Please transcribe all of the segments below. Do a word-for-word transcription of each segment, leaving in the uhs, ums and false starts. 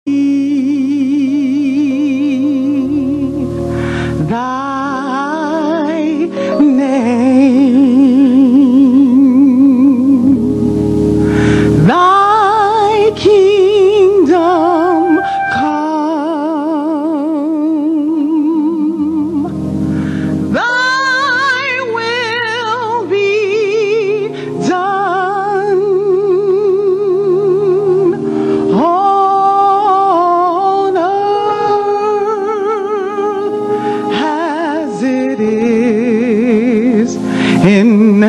Thy name, thy kingdom come, thy will be done on earth as it is in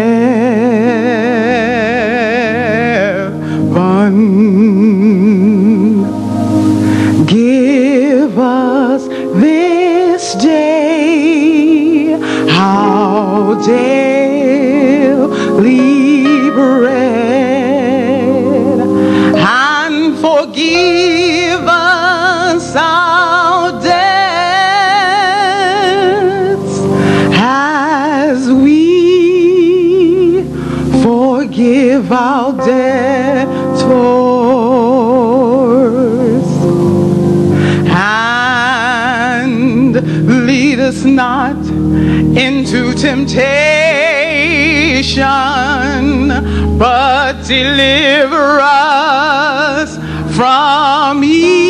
heaven. Give us this day our daily bread, and forgive us our debts as we forgive our debtors. And lead us not into temptation, but deliver us from evil.